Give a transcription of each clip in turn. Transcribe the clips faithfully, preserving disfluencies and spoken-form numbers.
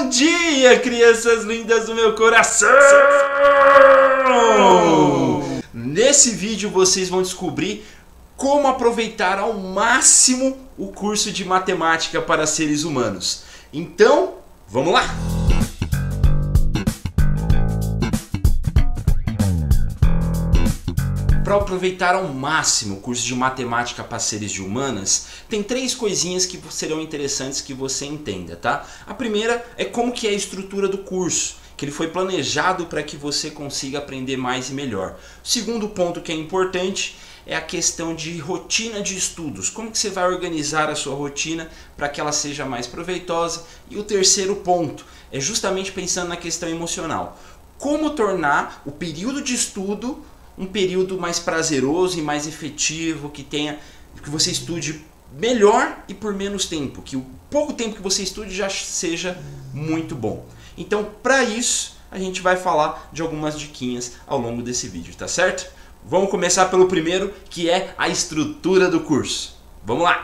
dia, crianças lindas do meu coração! Nesse vídeo vocês vão descobrir como aproveitar ao máximo o curso de matemática para seres humanos. Então, vamos lá! Para aproveitar ao máximo o curso de matemática para seres de humanas, tem três coisinhas que serão interessantes que você entenda, tá? A primeira é como que é a estrutura do curso, que ele foi planejado para que você consiga aprender mais e melhor. O segundo ponto que é importante é a questão de rotina de estudos, como que você vai organizar a sua rotina para que ela seja mais proveitosa. E o terceiro ponto é justamente pensando na questão emocional, como tornar o período de estudo um período mais prazeroso e mais efetivo, que tenha, que você estude melhor e por menos tempo, que o pouco tempo que você estude já seja muito bom. Então, para isso, a gente vai falar de algumas diquinhas ao longo desse vídeo, tá certo? Vamos começar pelo primeiro, que é a estrutura do curso. Vamos lá!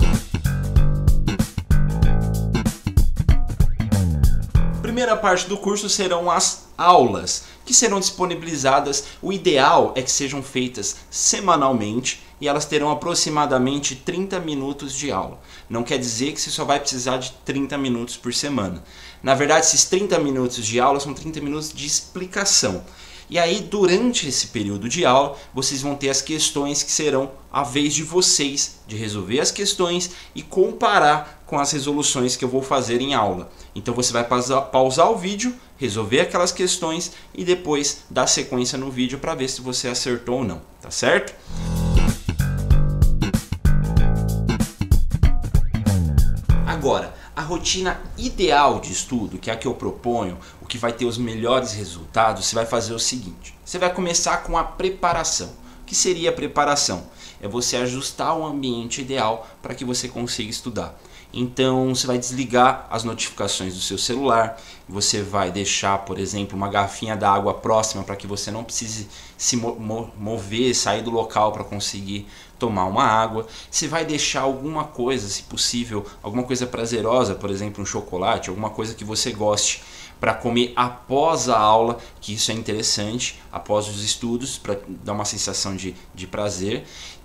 Primeira parte do curso serão as aulas, que serão disponibilizadas. O ideal é que sejam feitas semanalmente e elas terão aproximadamente trinta minutos de aula. Não quer dizer que você só vai precisar de trinta minutos por semana. Na verdade, esses trinta minutos de aula são trinta minutos de explicação. E aí, durante esse período de aula, vocês vão ter as questões que serão a vez de vocês de resolver as questões e comparar com as resoluções que eu vou fazer em aula. Então você vai pausar, pausar o vídeo, resolver aquelas questões e depois dar sequência no vídeo para ver se você acertou ou não, tá certo? Agora, a rotina ideal de estudo, que é a que eu proponho, o que vai ter os melhores resultados, você vai fazer o seguinte. Você vai começar com a preparação. O que seria a preparação? É você ajustar o ambiente ideal para que você consiga estudar. Então você vai desligar as notificações do seu celular, você vai deixar, por exemplo, uma garrafinha d'água próxima para que você não precise se mo mover, sair do local para conseguir tomar uma água. Você vai deixar alguma coisa, se possível, alguma coisa prazerosa, por exemplo, um chocolate, alguma coisa que você goste, para comer após a aula, que isso é interessante, após os estudos, para dar uma sensação de, de prazer.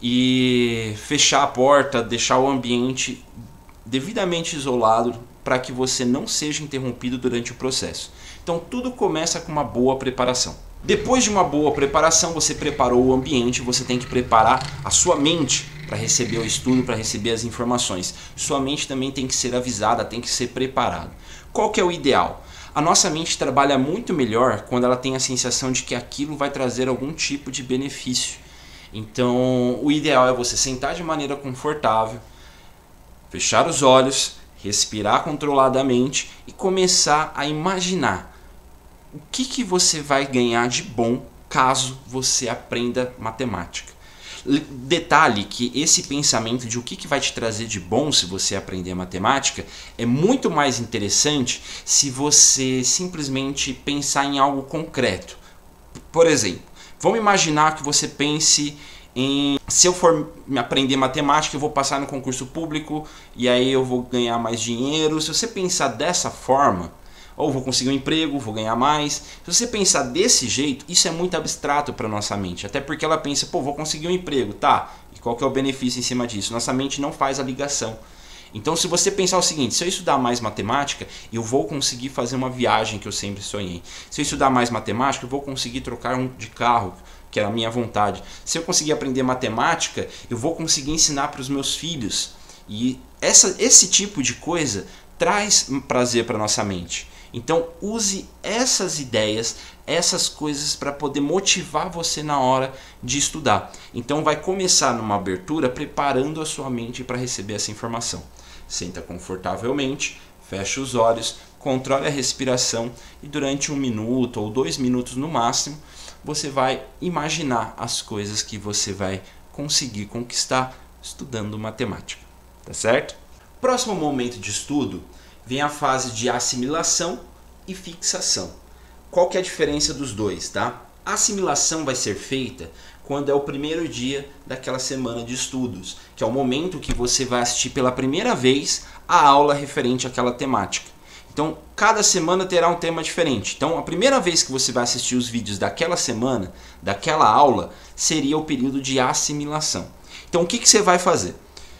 E fechar a porta, deixar o ambiente devidamente isolado para que você não seja interrompido durante o processo. Então tudo começa com uma boa preparação. Depois de uma boa preparação, você preparou o ambiente, você tem que preparar a sua mente para receber o estudo, para receber as informações. Sua mente também tem que ser avisada, tem que ser preparada. Qual que é o ideal? A nossa mente trabalha muito melhor quando ela tem a sensação de que aquilo vai trazer algum tipo de benefício. Então o ideal é você sentar de maneira confortável, fechar os olhos, respirar controladamente e começar a imaginar o que, que você vai ganhar de bom caso você aprenda matemática. Detalhe que esse pensamento de o que, que vai te trazer de bom se você aprender matemática é muito mais interessante se você simplesmente pensar em algo concreto. Por exemplo, vamos imaginar que você pense em, se eu for aprender matemática, eu vou passar no concurso público e aí eu vou ganhar mais dinheiro. Se você pensar dessa forma, ou vou conseguir um emprego, vou ganhar mais. Se você pensar desse jeito, isso é muito abstrato para nossa mente. Até porque ela pensa, pô, vou conseguir um emprego, tá? E qual que é o benefício em cima disso? Nossa mente não faz a ligação. Então se você pensar o seguinte, se eu estudar mais matemática, eu vou conseguir fazer uma viagem que eu sempre sonhei. Se eu estudar mais matemática, eu vou conseguir trocar um de carro, que era a minha vontade. Se eu conseguir aprender matemática, eu vou conseguir ensinar para os meus filhos. E essa, esse tipo de coisa traz prazer para nossa mente. Então use essas ideias, essas coisas para poder motivar você na hora de estudar. Então vai começar numa abertura preparando a sua mente para receber essa informação. Senta confortavelmente, fecha os olhos, controle a respiração e durante um minuto ou dois minutos no máximo, você vai imaginar as coisas que você vai conseguir conquistar estudando matemática. Tá certo? Próximo momento de estudo vem a fase de assimilação e fixação. Qual que é a diferença dos dois, tá? A assimilação vai ser feita quando é o primeiro dia daquela semana de estudos, que é o momento que você vai assistir pela primeira vez a aula referente àquela temática. Então, cada semana terá um tema diferente. Então, a primeira vez que você vai assistir os vídeos daquela semana, daquela aula, seria o período de assimilação. Então, o que, que você vai fazer?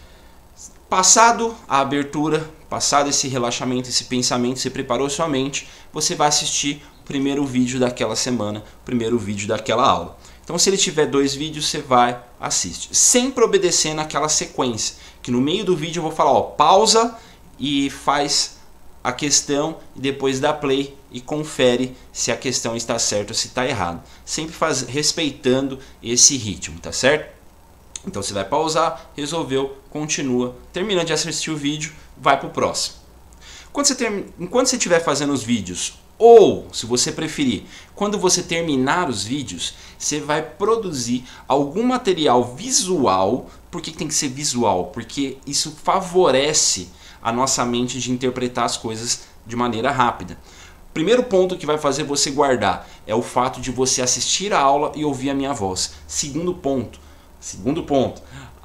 Passado a abertura, passado esse relaxamento, esse pensamento, você preparou sua mente, você vai assistir o primeiro vídeo daquela semana, o primeiro vídeo daquela aula. Então, se ele tiver dois vídeos, você vai, assiste. Sempre obedecendo aquela sequência, que no meio do vídeo eu vou falar, ó, pausa e faz a questão e depois dá play e confere se a questão está certa ou se está errado. Sempre faz, respeitando esse ritmo, tá certo? Então você vai pausar, resolveu, continua. Terminando de assistir o vídeo, vai para o próximo. Quando você term... Enquanto você estiver fazendo os vídeos, ou, se você preferir, quando você terminar os vídeos, você vai produzir algum material visual. Por que tem que ser visual? Porque isso favorece a nossa mente de interpretar as coisas de maneira rápida. Primeiro ponto que vai fazer você guardar é o fato de você assistir a aula e ouvir a minha voz. Segundo ponto, segundo ponto,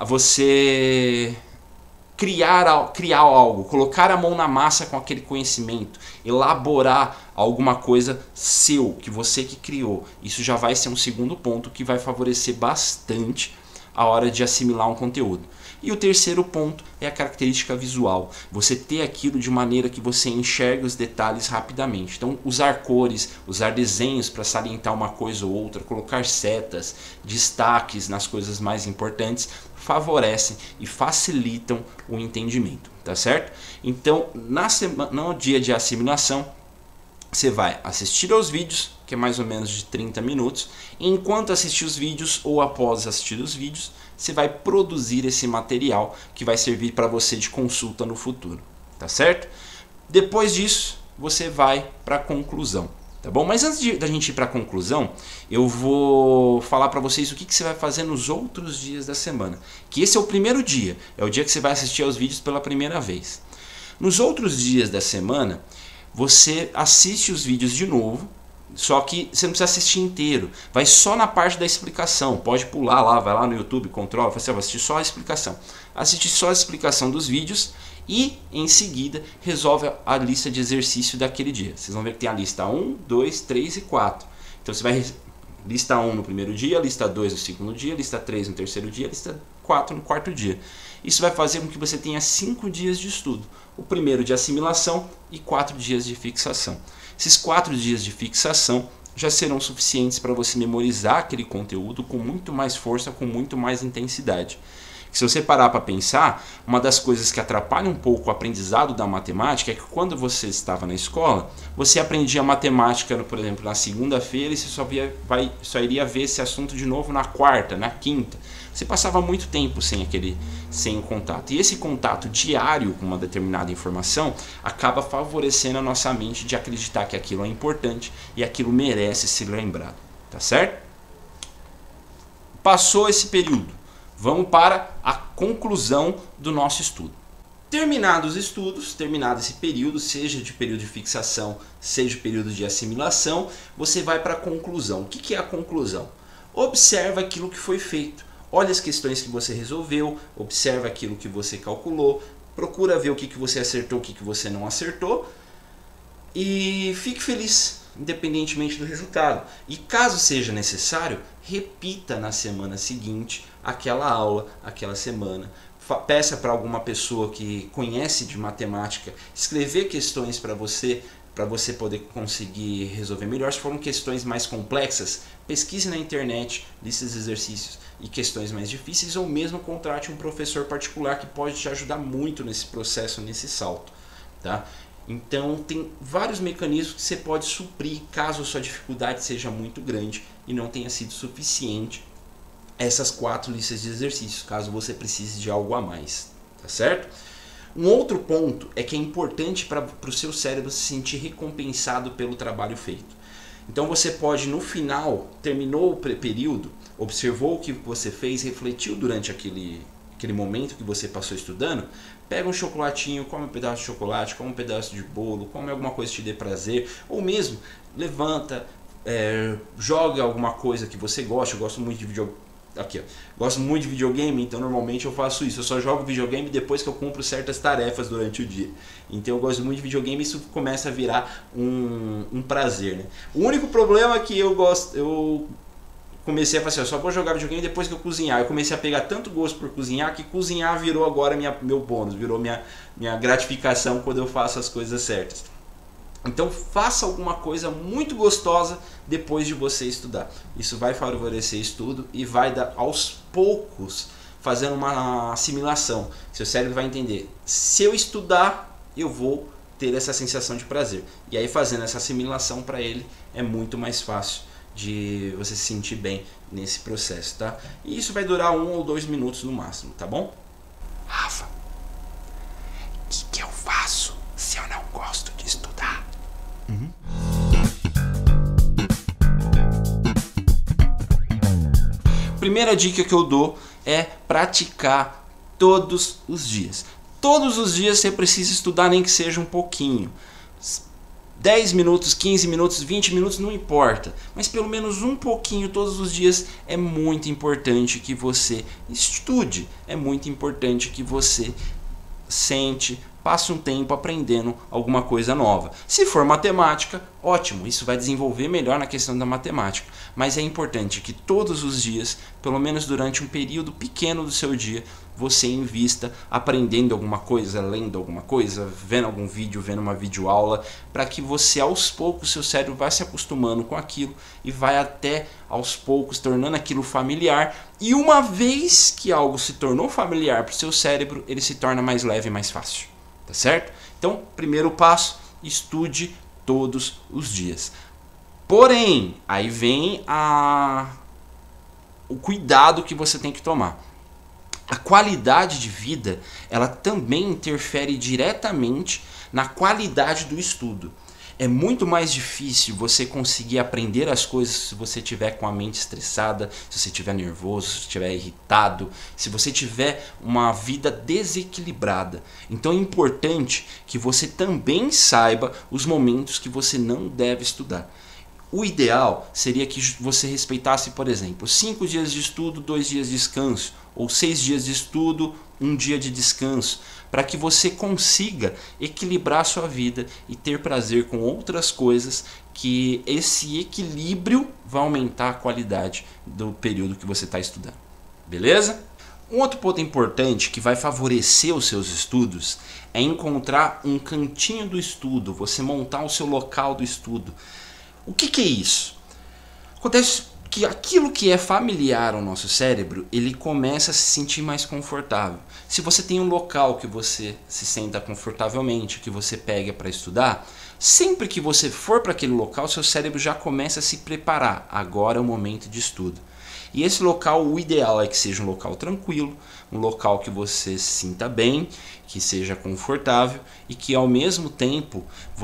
você criar, criar algo, colocar a mão na massa com aquele conhecimento, elaborar alguma coisa seu, que você que criou. Isso já vai ser um segundo ponto que vai favorecer bastante a hora de assimilar um conteúdo. E o terceiro ponto é a característica visual. Você ter aquilo de maneira que você enxerga os detalhes rapidamente. Então, usar cores, usar desenhos para salientar uma coisa ou outra, colocar setas, destaques nas coisas mais importantes, favorecem e facilitam o entendimento, tá certo? Então, na semana, no dia de assimilação, você vai assistir aos vídeos, que é mais ou menos de trinta minutos. Enquanto assistir os vídeos ou após assistir os vídeos, você vai produzir esse material que vai servir para você de consulta no futuro, tá certo? Depois disso, você vai para a conclusão, tá bom? Mas antes de, da gente ir para a conclusão, eu vou falar para vocês o que, que você vai fazer nos outros dias da semana. Que esse é o primeiro dia, é o dia que você vai assistir aos vídeos pela primeira vez. Nos outros dias da semana, você assiste os vídeos de novo, só que você não precisa assistir inteiro, vai só na parte da explicação, pode pular lá, vai lá no YouTube, controla, você vai assistir só a explicação. Assiste só a explicação dos vídeos e em seguida resolve a lista de exercício daquele dia. Vocês vão ver que tem a lista um, dois, três e quatro. Então você vai lista um no primeiro dia, lista dois no segundo dia, lista três no terceiro dia, lista quatro no quarto dia. Isso vai fazer com que você tenha cinco dias de estudo. O primeiro de assimilação e quatro dias de fixação. Esses quatro dias de fixação já serão suficientes para você memorizar aquele conteúdo com muito mais força, com muito mais intensidade. Se você parar para pensar, uma das coisas que atrapalha um pouco o aprendizado da matemática é que quando você estava na escola, você aprendia matemática, por exemplo, na segunda-feira e você só, via, vai, só iria ver esse assunto de novo na quarta, na quinta. Você passava muito tempo sem aquele sem o contato. E esse contato diário com uma determinada informação acaba favorecendo a nossa mente de acreditar que aquilo é importante e aquilo merece ser lembrado. Tá certo? Passou esse período. Vamos para a conclusão do nosso estudo. Terminados os estudos, terminado esse período, seja de período de fixação, seja de período de assimilação, você vai para a conclusão. O que é a conclusão? Observa aquilo que foi feito. Olha as questões que você resolveu, observa aquilo que você calculou, procura ver o que você acertou, o que você não acertou e fique feliz, independentemente do resultado. E caso seja necessário, repita na semana seguinte aquela aula, aquela semana. Peça para alguma pessoa que conhece de matemática escrever questões para você, para você poder conseguir resolver melhor. Se foram questões mais complexas, pesquise na internet listas de exercícios e questões mais difíceis, ou mesmo contrate um professor particular que pode te ajudar muito nesse processo, nesse salto, tá? Então tem vários mecanismos que você pode suprir caso a sua dificuldade seja muito grande e não tenha sido suficiente essas quatro listas de exercícios, caso você precise de algo a mais, tá certo? Um outro ponto é que é importante para o seu cérebro se sentir recompensado pelo trabalho feito. Então você pode, no final, terminou o período, observou o que você fez, refletiu durante aquele, aquele momento que você passou estudando, pega um chocolatinho, come um pedaço de chocolate, come um pedaço de bolo, come alguma coisa que te dê prazer, ou mesmo levanta, é, joga alguma coisa que você gosta. Eu gosto muito de video, Aqui, ó. Gosto muito de videogame, então normalmente eu faço isso. Eu só jogo videogame depois que eu cumpro certas tarefas durante o dia. Então eu gosto muito de videogame e isso começa a virar um, um prazer, né? O único problema é que eu gosto... Eu comecei a falar assim, eu só vou jogar videogame depois que eu cozinhar. Eu comecei a pegar tanto gosto por cozinhar que cozinhar virou agora minha, meu bônus, virou minha, minha gratificação quando eu faço as coisas certas. Então faça alguma coisa muito gostosa depois de você estudar. Isso vai favorecer estudo e vai dar aos poucos fazendo uma assimilação. Seu cérebro vai entender, se eu estudar eu vou ter essa sensação de prazer. E aí fazendo essa assimilação para ele é muito mais fácil de você se sentir bem nesse processo, tá? E isso vai durar um ou dois minutos no máximo, tá bom? Rafa, o que, que eu faço se eu não gosto de estudar? Uhum. Primeira dica que eu dou é praticar todos os dias. Todos os dias você precisa estudar, nem que seja um pouquinho. dez minutos, quinze minutos, vinte minutos, não importa. Mas pelo menos um pouquinho todos os dias é muito importante que você estude. É muito importante que você sente, passe um tempo aprendendo alguma coisa nova. Se for matemática, ótimo, isso vai desenvolver melhor na questão da matemática. Mas é importante que todos os dias, pelo menos durante um período pequeno do seu dia, você invista aprendendo alguma coisa, lendo alguma coisa, vendo algum vídeo, vendo uma videoaula, para que você aos poucos, seu cérebro vai se acostumando com aquilo e vai até aos poucos tornando aquilo familiar. E uma vez que algo se tornou familiar para o seu cérebro, ele se torna mais leve e mais fácil. Tá certo? Então, primeiro passo, estude todos os dias. Porém, aí vem a... o cuidado que você tem que tomar. A qualidade de vida, ela também interfere diretamente na qualidade do estudo. É muito mais difícil você conseguir aprender as coisas se você estiver com a mente estressada, se você estiver nervoso, se você estiver irritado, se você tiver uma vida desequilibrada. Então é importante que você também saiba os momentos que você não deve estudar. O ideal seria que você respeitasse, por exemplo, cinco dias de estudo, dois dias de descanso, ou seis dias de estudo, um dia de descanso, para que você consiga equilibrar a sua vida e ter prazer com outras coisas, que esse equilíbrio vai aumentar a qualidade do período que você está estudando. Beleza? Um outro ponto importante que vai favorecer os seus estudos é encontrar um cantinho do estudo, você montar o seu local do estudo. O que, que é isso? Acontece que aquilo que é familiar ao nosso cérebro, ele começa a se sentir mais confortável. Se você tem um local que você se senta confortavelmente, que você pega para estudar, sempre que você for para aquele local, seu cérebro já começa a se preparar. Agora é o momento de estudo. E esse local, o ideal é que seja um local tranquilo, um local que você se sinta bem, que seja confortável e que ao mesmo tempo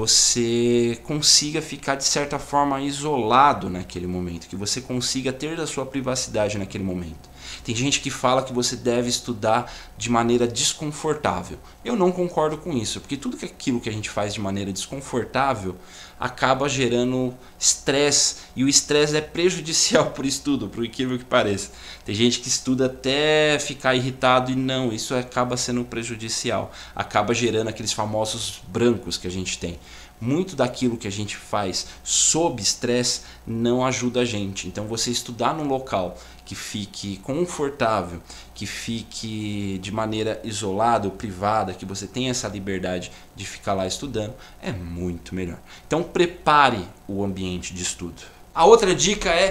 você consiga ficar de certa forma isolado naquele momento, que você consiga ter a sua privacidade naquele momento. Tem gente que fala que você deve estudar de maneira desconfortável. Eu não concordo com isso, porque tudo aquilo que a gente faz de maneira desconfortável acaba gerando estresse, e o estresse é prejudicial para o estudo, por incrível que pareça. Tem gente que estuda até ficar irritado e não, isso acaba sendo prejudicial, acaba gerando aqueles famosos brancos que a gente tem. Muito daquilo que a gente faz sob estresse não ajuda a gente. Então você estudar num local que fique confortável, que fique de maneira isolada ou privada, que você tenha essa liberdade de ficar lá estudando, é muito melhor. Então prepare o ambiente de estudo. A outra dica é: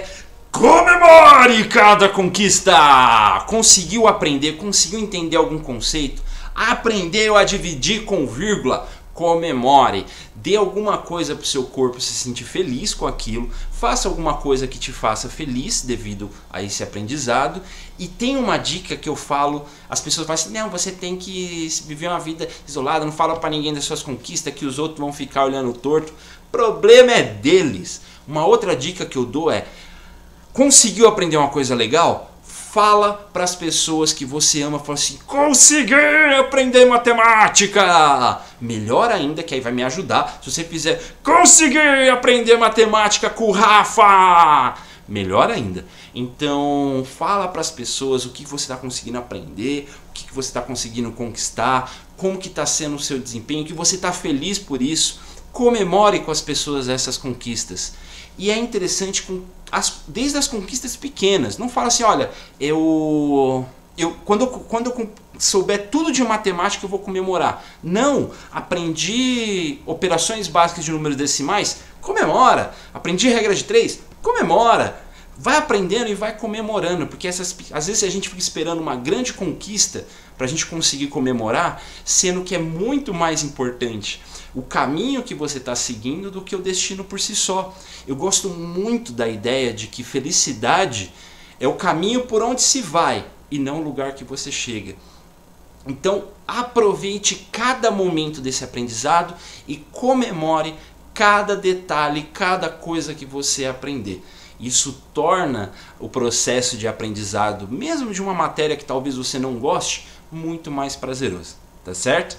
comemore cada conquista! Conseguiu aprender, conseguiu entender algum conceito, aprendeu a dividir com vírgula, comemore, dê alguma coisa para o seu corpo se sentir feliz com aquilo, faça alguma coisa que te faça feliz devido a esse aprendizado. E tem uma dica que eu falo, as pessoas falam assim: não, você tem que viver uma vida isolada, não fala para ninguém das suas conquistas que os outros vão ficar olhando torto. Problema é deles. Uma outra dica que eu dou é: conseguiu aprender uma coisa legal? Fala para as pessoas que você ama, fala assim: consegui aprender matemática! Melhor ainda, que aí vai me ajudar, se você fizer: consegui aprender matemática com o Rafa! melhor ainda. Então fala para as pessoas o que você está conseguindo aprender, o que você está conseguindo conquistar, como que está sendo o seu desempenho, que você está feliz por isso. Comemore com as pessoas essas conquistas. E é interessante com as, desde as conquistas pequenas. Não fala assim, olha, eu, eu quando, eu, quando eu souber tudo de matemática eu vou comemorar. Não, aprendi operações básicas de números decimais, comemora. Aprendi regra de três, comemora. Vai aprendendo e vai comemorando, porque essas, às vezes a gente fica esperando uma grande conquista para a gente conseguir comemorar, sendo que é muito mais importante o caminho que você está seguindo do que o destino por si só. Eu gosto muito da ideia de que felicidade é o caminho por onde se vai e não o lugar que você chega. Então aproveite cada momento desse aprendizado e comemore cada detalhe, cada coisa que você aprender. Isso torna o processo de aprendizado, mesmo de uma matéria que talvez você não goste, muito mais prazeroso, tá certo?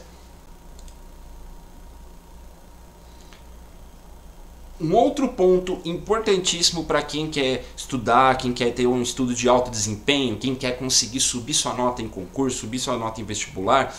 Um outro ponto importantíssimo para quem quer estudar, quem quer ter um estudo de alto desempenho, quem quer conseguir subir sua nota em concurso, subir sua nota em vestibular,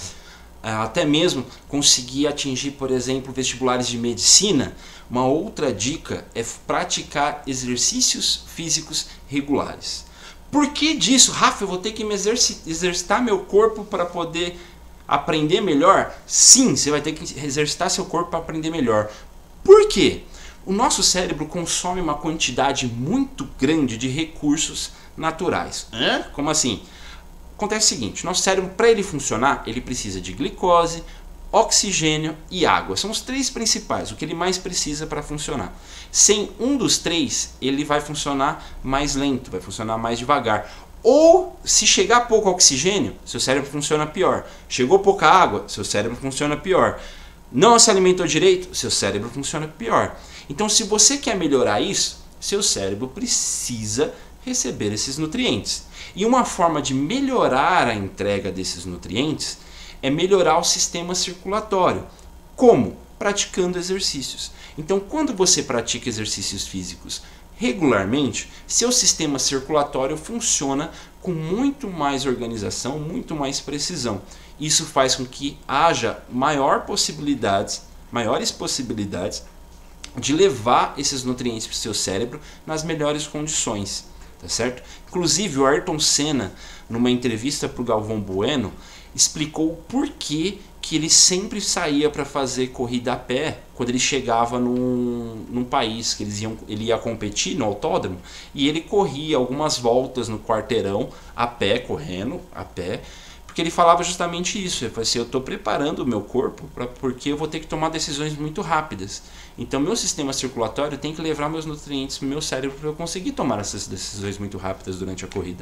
até mesmo conseguir atingir, por exemplo, vestibulares de medicina, uma outra dica é praticar exercícios físicos regulares. Por que disso? Rafa, eu vou ter que me exercitar meu corpo para poder aprender melhor? Sim, você vai ter que exercitar seu corpo para aprender melhor. Por quê? O nosso cérebro consome uma quantidade muito grande de recursos naturais. Hã? Como assim? Acontece o seguinte, nosso cérebro, para ele funcionar, ele precisa de glicose, oxigênio e água. São os três principais, o que ele mais precisa para funcionar. Sem um dos três, ele vai funcionar mais lento, vai funcionar mais devagar. Ou, se chegar pouco oxigênio, seu cérebro funciona pior. Chegou pouca água, seu cérebro funciona pior. Não se alimentou direito, seu cérebro funciona pior. Então, se você quer melhorar isso, seu cérebro precisa receber esses nutrientes. E uma forma de melhorar a entrega desses nutrientes é melhorar o sistema circulatório. Como? Praticando exercícios. Então, quando você pratica exercícios físicos regularmente, seu sistema circulatório funciona com muito mais organização, muito mais precisão. Isso faz com que haja maior possibilidades, maiores possibilidades de levar esses nutrientes para o seu cérebro nas melhores condições. Tá certo? Inclusive o Ayrton Senna, numa entrevista para o Galvão Bueno, explicou o porquê que ele sempre saía para fazer corrida a pé quando ele chegava num, num país que eles iam, ele ia competir no autódromo, e ele corria algumas voltas no quarteirão a pé, correndo a pé, porque ele falava justamente isso. Ele falou assim, eu estou preparando o meu corpo pra, porque eu vou ter que tomar decisões muito rápidas. Então meu sistema circulatório tem que levar meus nutrientes para o meu cérebro para eu conseguir tomar essas decisões muito rápidas durante a corrida.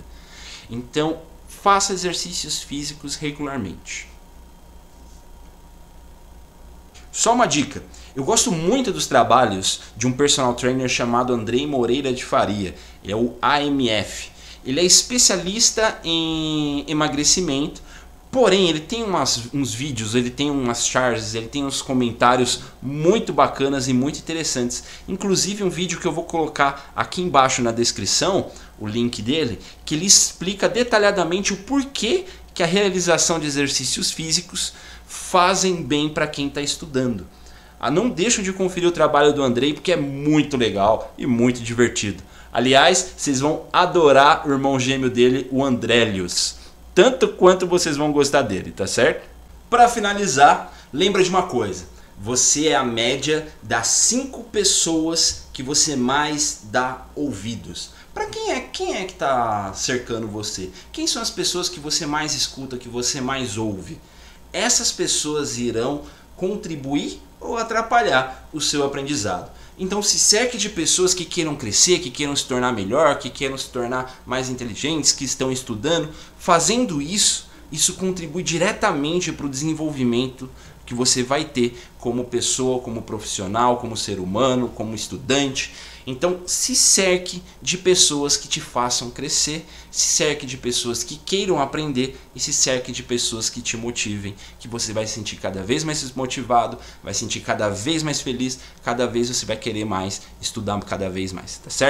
Então faça exercícios físicos regularmente. Só uma dica, eu gosto muito dos trabalhos de um personal trainer chamado Andrei Moreira de Faria, ele é o A M F. Ele é especialista em emagrecimento, porém ele tem umas, uns vídeos, ele tem umas charges, ele tem uns comentários muito bacanas e muito interessantes. Inclusive um vídeo que eu vou colocar aqui embaixo na descrição, o link dele, que ele explica detalhadamente o porquê que a realização de exercícios físicos fazem bem para quem está estudando. Ah, não deixam de conferir o trabalho do Andrei, porque é muito legal e muito divertido. Aliás, vocês vão adorar o irmão gêmeo dele, o Andrélios, tanto quanto vocês vão gostar dele, tá certo? Para finalizar, lembra de uma coisa, você é a média das cinco pessoas que você mais dá ouvidos. Para quem é, quem é que está cercando você? Quem são as pessoas que você mais escuta, que você mais ouve? Essas pessoas irão contribuir ou atrapalhar o seu aprendizado. Então se cerque de pessoas que queiram crescer, que queiram se tornar melhor, que queiram se tornar mais inteligentes, que estão estudando. Fazendo isso, isso contribui diretamente para o desenvolvimento que você vai ter como pessoa, como profissional, como ser humano, como estudante. Então se cerque de pessoas que te façam crescer, se cerque de pessoas que queiram aprender e se cerque de pessoas que te motivem, que você vai se sentir cada vez mais motivado, vai se sentir cada vez mais feliz, cada vez você vai querer mais, estudar cada vez mais, tá certo?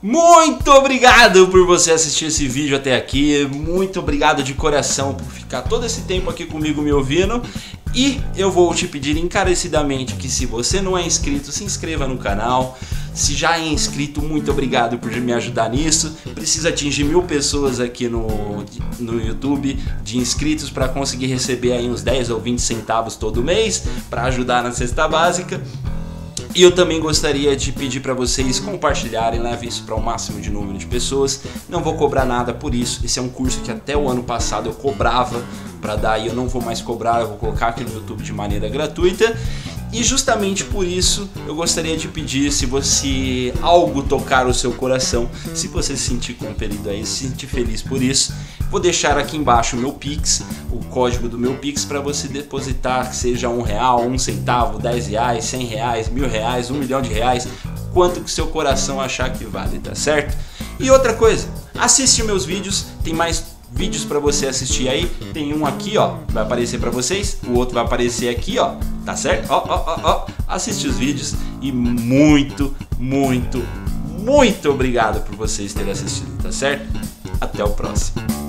Muito obrigado por você assistir esse vídeo até aqui, muito obrigado de coração por ficar todo esse tempo aqui comigo me ouvindo. E eu vou te pedir encarecidamente que se você não é inscrito, se inscreva no canal. Se já é inscrito, muito obrigado por me ajudar nisso. Precisa atingir mil pessoas aqui no, no YouTube de inscritos para conseguir receber aí uns dez ou vinte centavos todo mês para ajudar na cesta básica. E eu também gostaria de pedir para vocês compartilharem, leve isso para o máximo de número de pessoas. Não vou cobrar nada por isso, esse é um curso que até o ano passado eu cobrava para dar e eu não vou mais cobrar, eu vou colocar aqui no YouTube de maneira gratuita. E justamente por isso eu gostaria de pedir, se você algo tocar o seu coração, se você se sentir compelido a isso, se sentir feliz por isso, vou deixar aqui embaixo o meu Pix, o código do meu Pix para você depositar, que seja um real, um centavo, dez reais, cem reais, mil reais, um milhão de reais, quanto que seu coração achar que vale, tá certo? E outra coisa, assiste meus vídeos, tem mais vídeos para você assistir aí, tem um aqui ó, vai aparecer para vocês, o outro vai aparecer aqui ó, tá certo? Ó, ó, ó, ó, assiste os vídeos e muito, muito, muito obrigado por vocês terem assistido, tá certo? Até o próximo.